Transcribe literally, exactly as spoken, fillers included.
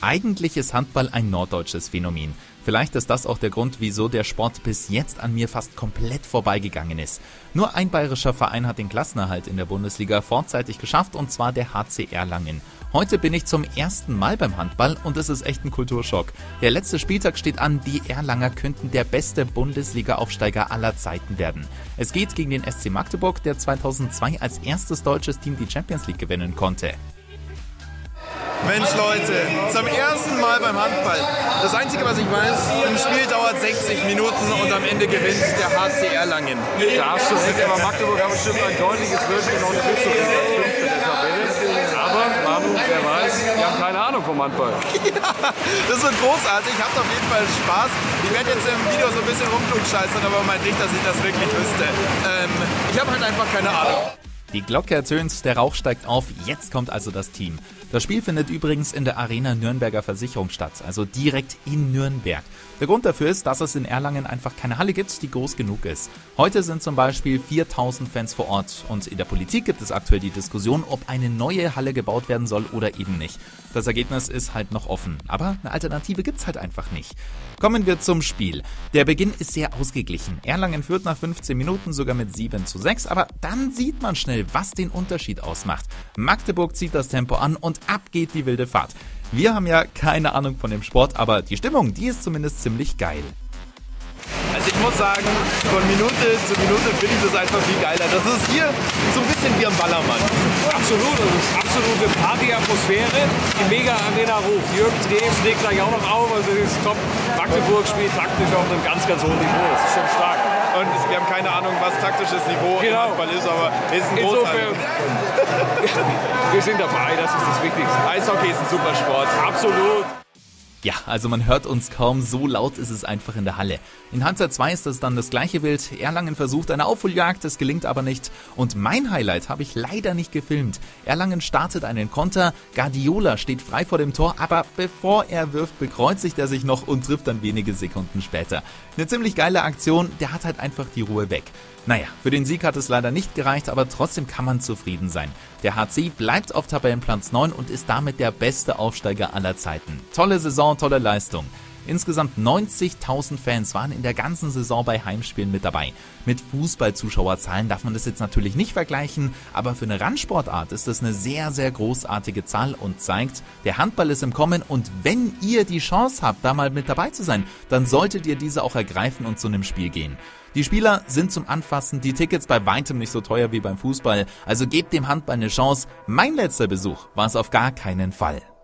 Eigentlich ist Handball ein norddeutsches Phänomen. Vielleicht ist das auch der Grund, wieso der Sport bis jetzt an mir fast komplett vorbeigegangen ist. Nur ein bayerischer Verein hat den Klassenerhalt in der Bundesliga vorzeitig geschafft, und zwar der H C Erlangen. Heute bin ich zum ersten Mal beim Handball und es ist echt ein Kulturschock. Der letzte Spieltag steht an, die Erlanger könnten der beste Bundesliga-Aufsteiger aller Zeiten werden. Es geht gegen den S C Magdeburg, der zweitausendzwei als erstes deutsches Team die Champions League gewinnen konnte. Mensch Leute, zum ersten Mal beim Handball. Das Einzige, was ich weiß, ein Spiel dauert sechzig Minuten und am Ende gewinnt der H C Erlangen. Da hast du recht, aber Magdeburg hat bestimmt ein deutliches Würstchen und eine Fünfte der Tabelle. Aber, Manu, wer weiß, wir haben keine Ahnung vom Handball. Ja, das wird großartig, habt auf jeden Fall Spaß. Ich werde jetzt im Video so ein bisschen rumklugscheißern, aber meint nicht, dass ich das wirklich wüsste. Ähm, ich habe halt einfach keine Ahnung. Die Glocke ertönt, der Rauch steigt auf, jetzt kommt also das Team. Das Spiel findet übrigens in der Arena Nürnberger Versicherung statt, also direkt in Nürnberg. Der Grund dafür ist, dass es in Erlangen einfach keine Halle gibt, die groß genug ist. Heute sind zum Beispiel viertausend Fans vor Ort und in der Politik gibt es aktuell die Diskussion, ob eine neue Halle gebaut werden soll oder eben nicht. Das Ergebnis ist halt noch offen, aber eine Alternative gibt's halt einfach nicht. Kommen wir zum Spiel. Der Beginn ist sehr ausgeglichen. Erlangen führt nach fünfzehn Minuten sogar mit sieben zu sechs, aber dann sieht man schnell, was den Unterschied ausmacht. Magdeburg zieht das Tempo an und ab geht die wilde Fahrt. Wir haben ja keine Ahnung von dem Sport, aber die Stimmung, die ist zumindest ziemlich geil. Also ich muss sagen, von Minute zu Minute finde ich das einfach viel geiler. Das ist hier so ein bisschen wie am Ballermann. Absolut, das ist absolute Party-Atmosphäre. Die Mega-Arena ruft. Jürgen Drew schlägt gleich auch noch auf. Also das ist top. Magdeburg spielt taktisch auf einem ganz, ganz hohen Niveau. Das ist schon stark. Und wir haben keine Ahnung, was taktisches Niveau im Genau. Handball ist, aber es ist ein Insofern, großartiger. wir sind dabei, das ist das Wichtigste. Eishockey ist ein super Sport. Absolut. Ja, also man hört uns kaum, so laut ist es einfach in der Halle. In Halbzeit zwei ist das dann das gleiche Bild. Erlangen versucht eine Aufholjagd, es gelingt aber nicht. Und mein Highlight habe ich leider nicht gefilmt. Erlangen startet einen Konter, Guardiola steht frei vor dem Tor, aber bevor er wirft, bekreuzigt er sich noch und trifft dann wenige Sekunden später. Eine ziemlich geile Aktion, der hat halt einfach die Ruhe weg. Naja, für den Sieg hat es leider nicht gereicht, aber trotzdem kann man zufrieden sein. Der H C bleibt auf Tabellenplatz neun und ist damit der beste Aufsteiger aller Zeiten. Tolle Saison, tolle Leistung. Insgesamt neunzigtausend Fans waren in der ganzen Saison bei Heimspielen mit dabei. Mit Fußballzuschauerzahlen darf man das jetzt natürlich nicht vergleichen, aber für eine Randsportart ist das eine sehr, sehr großartige Zahl und zeigt, der Handball ist im Kommen, und wenn ihr die Chance habt, da mal mit dabei zu sein, dann solltet ihr diese auch ergreifen und zu einem Spiel gehen. Die Spieler sind zum Anfassen, die Tickets bei weitem nicht so teuer wie beim Fußball, also gebt dem Handball eine Chance. Mein letzter Besuch war es auf gar keinen Fall.